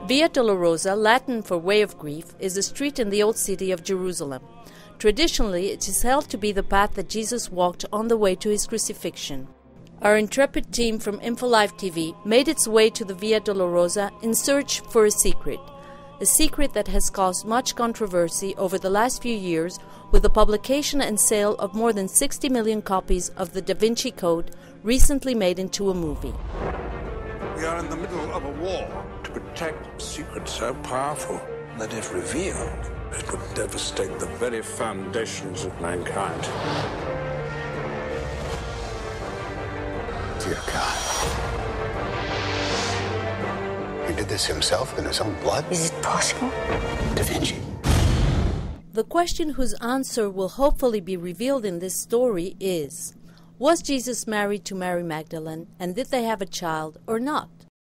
Via Dolorosa, Latin for Way of Grief, is a street in the old city of Jerusalem. Traditionally, it is held to be the path that Jesus walked on the way to his crucifixion. Our intrepid team from InfoLive TV made its way to the Via Dolorosa in search for a secret that has caused much controversy over the last few years with the publication and sale of more than 60 million copies of the Da Vinci Code, recently made into a movie. We are in the middle of a war to protect secrets so powerful that if revealed, it would devastate the very foundations of mankind. Dear God. He did this himself in his own blood? Is it possible? Da Vinci. The question whose answer will hopefully be revealed in this story is, was Jesus married to Mary Magdalene, and did they have a child or not?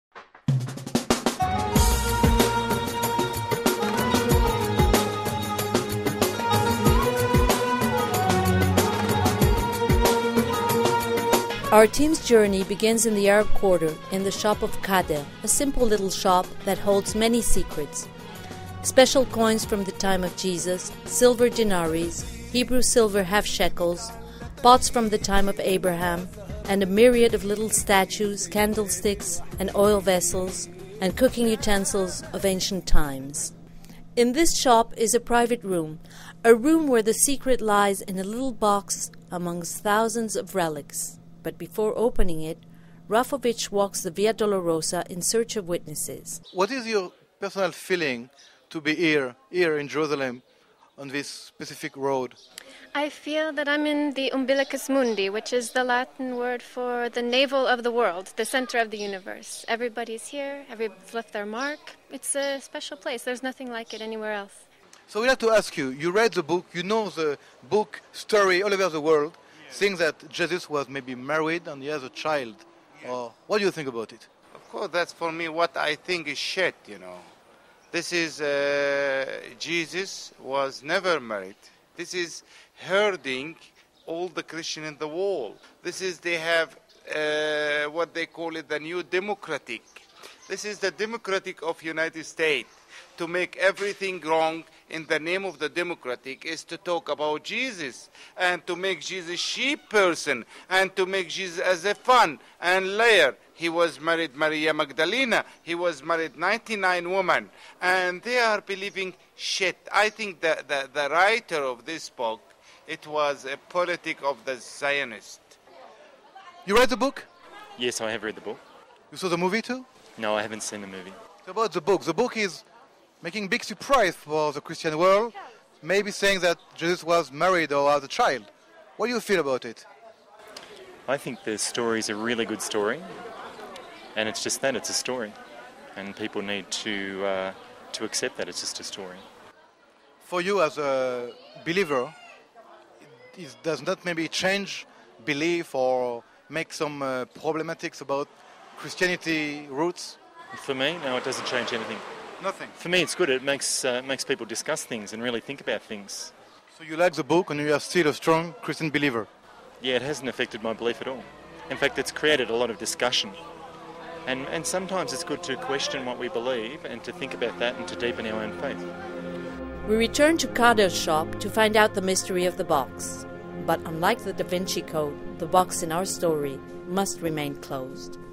Our team's journey begins in the Arab Quarter, in the shop of Kader, a simple little shop that holds many secrets. Special coins from the time of Jesus, silver denaries, Hebrew silver half shekels, pots from the time of Abraham, and a myriad of little statues, candlesticks, and oil vessels, and cooking utensils of ancient times. In this shop is a private room, a room where the secret lies in a little box amongst thousands of relics. But before opening it, Rafovich walks the Via Dolorosa in search of witnesses. What is your personal feeling to be here in Jerusalem, on this specific road? I feel that I'm in the Umbilicus Mundi, which is the Latin word for the navel of the world, the center of the universe. Everybody's here, everybody's left their mark. It's a special place. There's nothing like it anywhere else. So we'd like to ask you, you read the book, you know the book story all over the world, saying that Jesus was maybe married and he has a child. What do you think about it? Of course, that's for me what I think is shit, This is, Jesus was never married. This is herding all the Christian in the world. This is, they have what they call it, the new democratic. This is the democratic of United States. To make everything wrong in the name of the democratic is to talk about Jesus and to make Jesus sheep person and to make Jesus as a fun and liar. He was married Maria Magdalena. He was married 99 women. And they are believing shit. I think that the writer of this book, it was a politic of the Zionist. You read the book? Yes, I have read the book. You saw the movie too? No, I haven't seen the movie. About the book is making big surprise for the Christian world, maybe saying that Jesus was married or had a child. What do you feel about it? I think the story is a really good story, and it's just that, it's a story. And people need to accept that it's just a story. For you as a believer, it does not maybe change belief or make some problematics about Christianity roots? For me, no, it doesn't change anything. Nothing. For me, it's good. It makes people discuss things and really think about things. So you like the book and you are still a strong Christian believer? Yeah, it hasn't affected my belief at all. In fact, it's created a lot of discussion. And sometimes it's good to question what we believe and to think about that and to deepen our own faith. We return to Kader's shop to find out the mystery of the box. But unlike the Da Vinci Code, the box in our story must remain closed.